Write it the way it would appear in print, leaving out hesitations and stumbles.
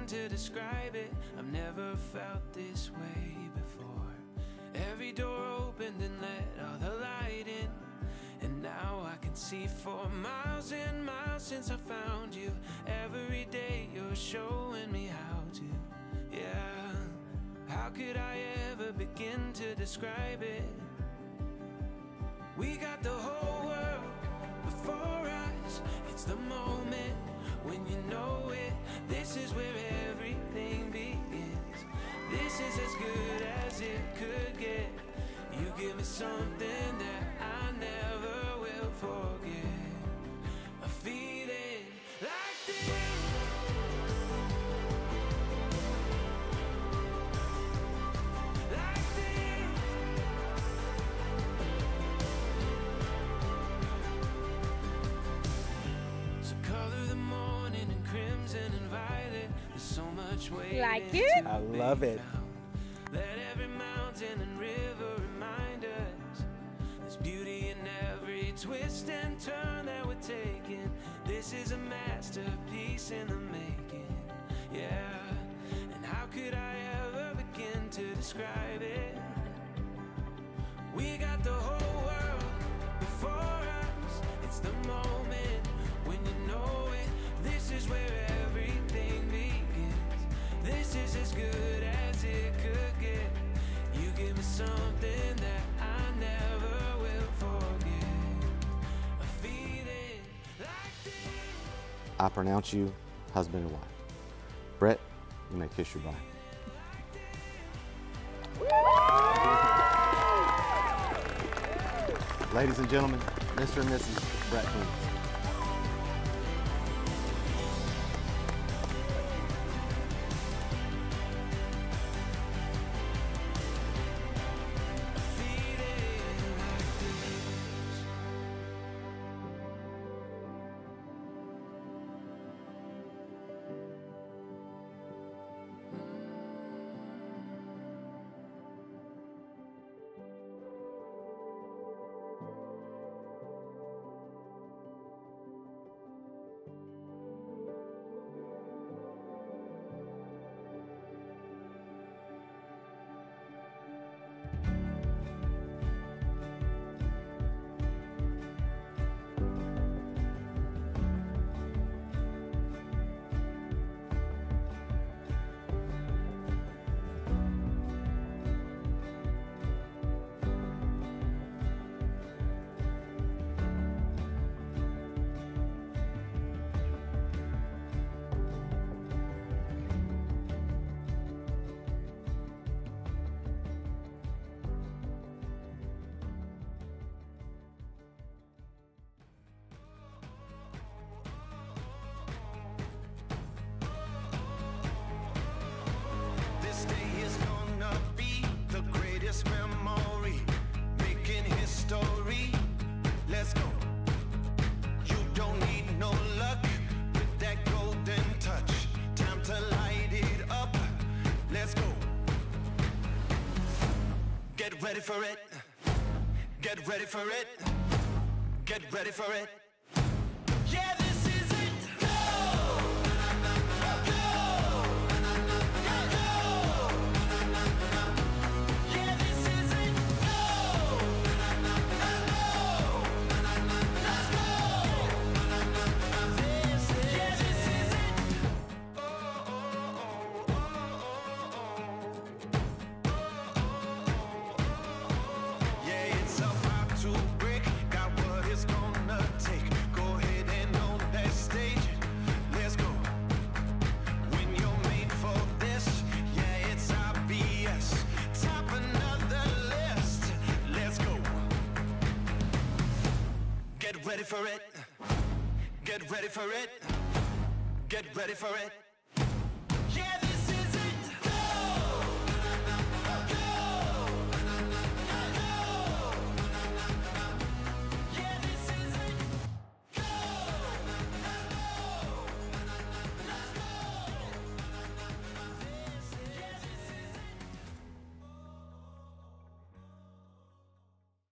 to describe it. I've never felt this way before. Every door opened and let all the light in, and now I can see for miles and miles since I found you. Every day you're showing me how to, yeah. How could I ever begin to describe it? We got the whole world before us. It's the moment when you know it. This is where everything begins. This is as good as it could get. You give me something that I never will forget. A feeling like this. Crimson and violet, there's so much weight. Like it? I love it. Let every mountain and river remind us there's beauty in every twist and turn that we're taking. This is a masterpiece in the making, yeah. And how could I ever begin to describe it? We got the whole world before us. It's the moment when you know it. This is where everything begins. This is as good as it could get. You give me something that I never will forget. A feeling like this. I pronounce you husband and wife. Brett, you may kiss your bride. Ladies and gentlemen, Mr. and Mrs. Brett Coons. Memory, making history. Let's go. You don't need no luck with that golden touch. Time to light it up. Let's go. Get ready for it. Get ready for it. Get ready for it. Yeah, this is it. Go! Go! Get ready for it. Get ready for it. Get ready for it.